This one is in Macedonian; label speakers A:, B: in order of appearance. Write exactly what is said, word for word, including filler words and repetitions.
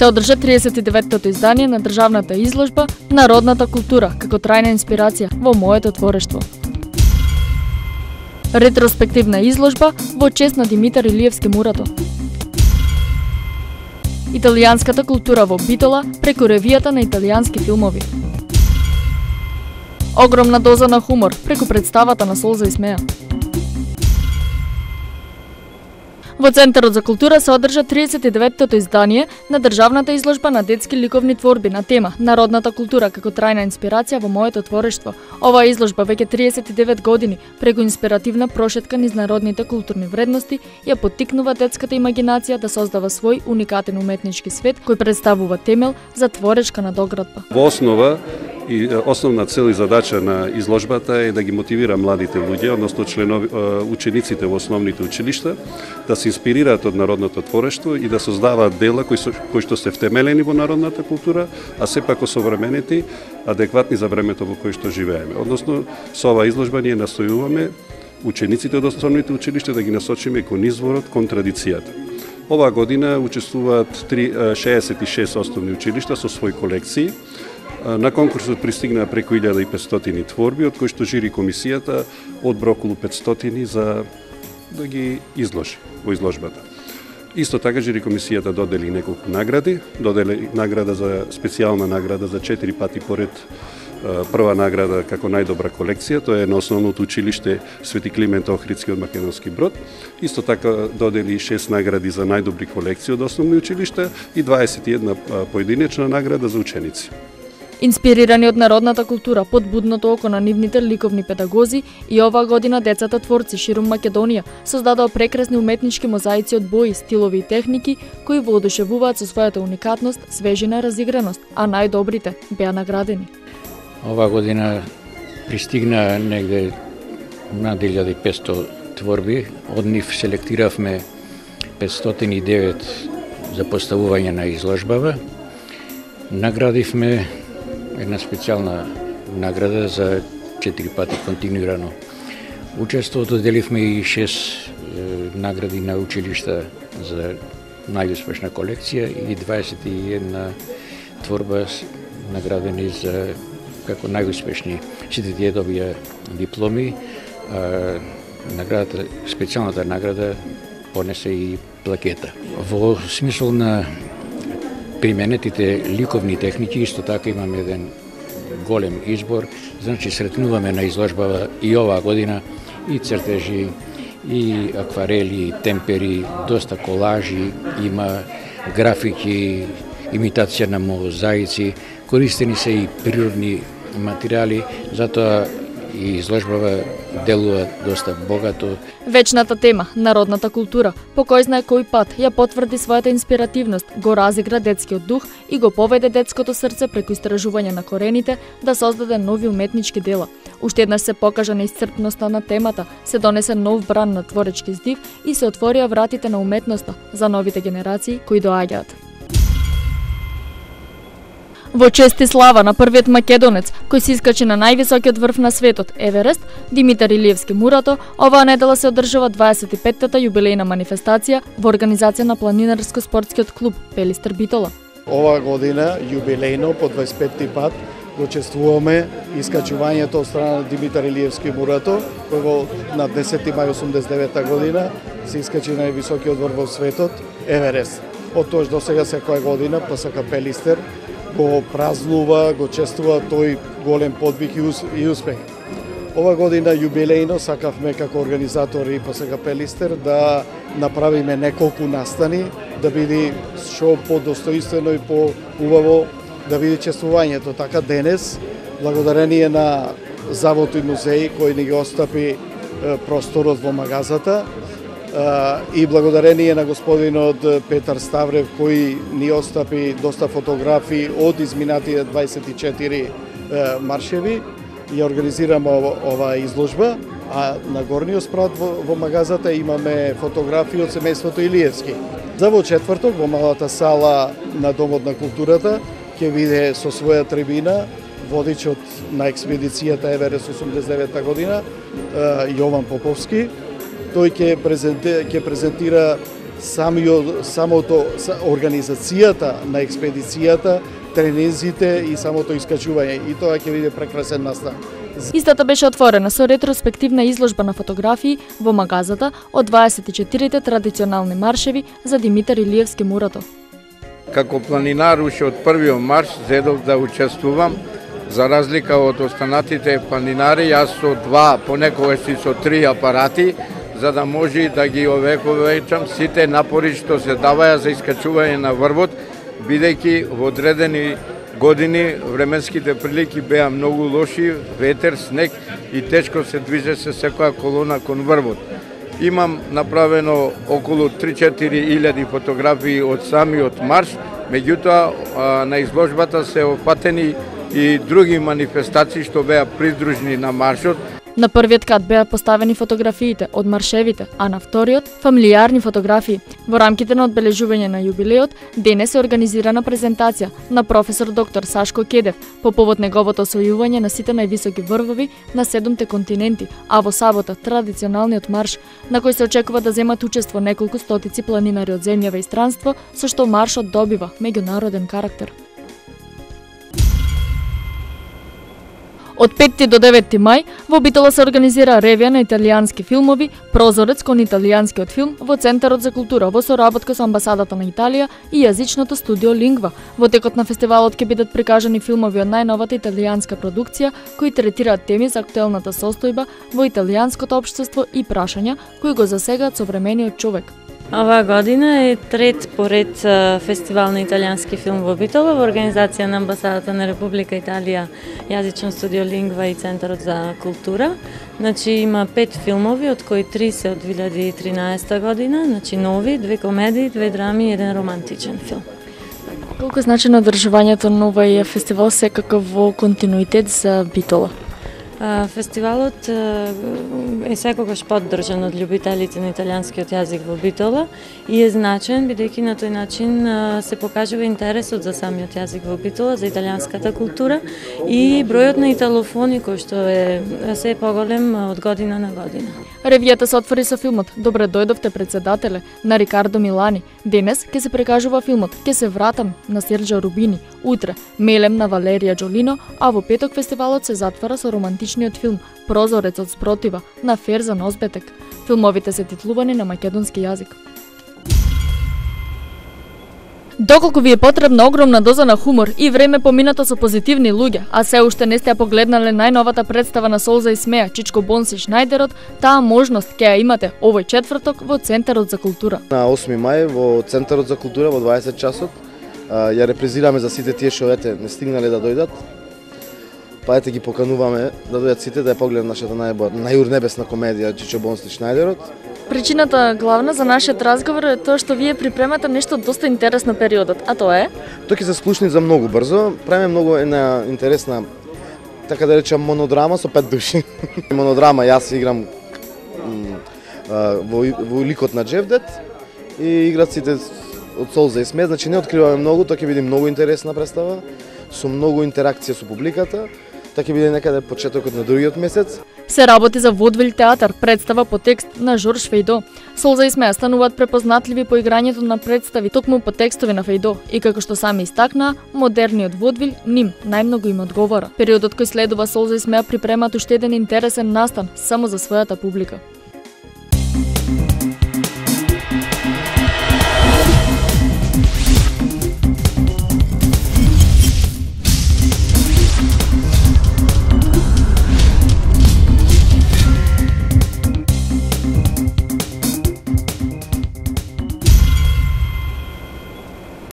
A: се одржа триесет и деветото издание на државната изложба Народната култура како трајна инспирација во моето творештво. Ретроспективна изложба во чест на Димитар Илиевски Мурато. Италијанската култура во Битола преку ревијата на италијански филмови. Огромна доза на хумор преку представата на Солза и смеа. Во Центарот за култура се одржа триесет и деветото издание на државната изложба на детски ликовни творби на тема Народната култура како трајна инспирација во моето творештво. Оваа изложба веќе триесет и девет години преку инспиративна прошетка низ народните културни вредности ја поттикнува детската имагинација да создава свој уникатен уметнички свет кој представува темел за творечка надоградба.
B: Во основа и основна цел и задача на изложбата е да ги мотивира младите луѓе, односно членови, учениците во основните училишта, да се инспирираат од народното творештво и да создаваат дела кои, со, кои што се втемелени во народната култура, а сепак осовременети, адекватни за времето во кое што живееме. Односно, со оваа изложба ние настојуваме учениците од основните училишта да ги насочиме кон изворот, кон традицијата. Оваа година учествуваат шеесет и шест основни училишта со своји колекции. На конкурсот пристигнаа преку илјада и петстотини творби, од кои што жири комисијата одбра околу петстотини за да ги изложи во изложбата. Исто така жири комисијата додели неколку награди, додели награда за специјална награда за четири пати поред прва награда како најдобра колекција, тоа е на основното училиште Свети Климент Охридски од Македонски Брод. Исто така додели шест награди за најдобри колекции од основни училишта и дваесет и една поединечна награда за ученици.
A: Инспирирани од народната култура под будното око на нивните ликовни педагози, и оваа година децата творци ширум Македонија создадоа прекрасни уметнички мозаици од бои, стилови и техники кои воодушевуваат со својата уникатност, свежина и разиграност, а најдобрите беа наградени.
C: Оваа година пристигна негде над илјада и петсто творби, од нив селектиравме петстотини и девет за поставување на изложбава. Наградивме една специјална награда за четири пати континуирано учество. Доделивме и шест е, награди на училишта за најуспешна колекција и дваесет и една творба наградени за како најуспешни. Сите тие добија дипломи. А, наградата, специјалната награда понесе и плакета. Во смисол на применетите ликовни техники, исто така имаме еден голем избор, значи сретнуваме на изложбава и оваа година и цртежи, и акварели, и темпери, доста колажи, има графики, имитација на мозаици, користени се и природни материјали, затоа и изложбава делува доста богато.
A: Вечната тема, народната култура, по кој знае кој пат ја потврди својата инспиративност, го разигра детскиот дух и го поведе детското срце преку истражување на корените да создаде нови уметнички дела. Уште еднаш се покажа неисцрпноста на темата, се донесе нов бран на творечки здив и се отворија вратите на уметноста за новите генерации кои доаѓаат. Во чест и слава на првиот македонец кој се искачи на највисокиот врв на светот, Еверест, Димитар Илиевски Мурато, оваа недела се одржува дваесет и петтата јубилејна манифестација во организација на планинарско-спортскиот клуб Пелистер Битола.
D: Оваа година јубилејно по дваесет и петти пат го чествуваме искачувањето од страна на Димитар Илиевски Мурато, кој во на десети мај осумдесет и девета година се искачи на највисокиот врв во светот, Еверест. Од тоаш до сега секоја година ПСК Пелистер го празнува, го чествува тој голем подвиг и успех. Ова година јубилејно сакавме како организатори ПСК Пелистер да направиме неколку настани, да биде што подостојствено и поубаво да биде чествувањето. Така денес, благодарение на Завод и музеј кој ни ги остапи просторот во магазата, и благодарение на господинот Петар Ставрев кој ни остапи доста фотографии од изминатите дваесет и четири маршеви, ја организираме оваа изложба, а на горниот спрат во, во магазата имаме фотографии од семејството Илиевски. За во четврток во малата сала на Домот на културата ќе биде со своја трибина водичот на експедицијата Еверест осумдесет и девета година Јован Поповски. Тој ќе презентира, ќе презентира самиот, самото организацијата на експедицијата, тренинзите и самото искачување. И тоа ќе биде прекрасен настан.
A: Истата беше отворена со ретроспективна изложба на фотографии во магазата од дваесет и четирите традиционални маршеви за Димитар Илиевски мурато.
E: Како планинар уште од првиот марш зедов да учествувам, за разлика од останатите планинари, јас со два, понекогаш и со три апарати, за да може да ги овековечам сите напори што се даваја за искачување на врвот, бидејќи во одредени години временските прилики беа многу лоши, ветер, снег и тешко се движеше секоја колона кон врвот. Имам направено околу три-четири илјади фотографии од самиот марш, меѓутоа на изложбата се опатени и други манифестации што беа придружни на маршот.
A: На првиот кат беа поставени фотографиите од маршевите, а на вториот фамилиарни фотографии. Во рамките на одбележување на јубилеот, денес се организирана презентација на професор доктор Сашко Кедев по повод неговото освојување на сите највисоки врвови на седумте континенти, а во сабота традиционалниот марш, на кој се очекува да земат учество неколку стотици планинари од земјава и странство, со што маршот добива меѓународен карактер. Од петти до деветти мај во Битола се организира ревија на италијански филмови "Прозорец кон италијанскиот филм" во Центарот за култура во соработка со амбасадата на Италија и јазичното студио Лингва. Во текот на фестивалот ќе бидат прикажани филмови од најновата италијанска продукција кои третираат теми за актуелната состојба во италијанското општество и прашања кои го засегаат современиот човек.
F: Оваа година е трет поред фестивал на италијански филм во Битола во организација на амбасадата на Република Италија, јазично студио Лингва и Центарот за култура. Значи има пет филмови, од кои три се од две илјади и тринаесета година, значи нови, две комедии, две драми и еден романтичен филм.
A: Колку значено одржувањето на овој фестивал секако во континуитет за Битола?
F: Фестивалот е секогаш поддржан од љубителите на италијанскиот јазик во Битола и е значен бидејќи на тој начин се покажува интересот за самиот јазик во Битола, за италијанската култура и бројот на италофони кој што е се поголем од година на година.
A: Ревијата се отвори со филмот "Добре дојдовте председателе" на Рикардо Милани. Денес ќе се прикажува филмот "Ќе се вратам" на Серджо Рубини, утре "Мелем" на Валерија Џолино, а во петок фестивалот се затвара со романтичниот филм "Прозорец од спротива" на Ферзан Озбетек. Филмовите се титлувани на македонски јазик. Доколку ви е потребна огромна доза на хумор и време поминато со позитивни луѓе, а се уште не сте ја погледнале најновата представа на Солза и смеа Чичко Бонс и Шнајдерот, таа можност ќе ја имате овој четврток во Центарот за култура.
G: На осми мај во Центарот за култура во дваесет часот ја репрезираме за сите тие што ете не стигнале да дојдат. Па ете ги покануваме да дојдат сите да ја погледнат нашата најубава најурнебесна комедија Чичко Бонс и Шнајдерот.
A: Причината главна за нашиот разговор е тоа што вие припремате нешто доста интересно периодот, а тоа е?
G: Тоа ќе се сплушни за многу брзо. Правиме многу една интересна, така да речам, монодрама со пет души. Монодрама, јас играм во, во ликот на Джевдет и играт сите од Солза и смеа, значи не откриваме многу, тоа ќе биде многу интересна представа, со многу интеракција со публиката. Така ќе биде некаде почетокот на другиот месец.
A: Се работи за Водвил театар, представа по текст на Жорж Фејдо. Солза и смеа стануваат препознатливи по играњето на представи токму по текстови на Фејдо и како што сами истакнаа, модерниот Водвил ним најмногу им одговара. Периодот кој следува Солза и смеа припремаат уште еден интересен настан само за својата публика.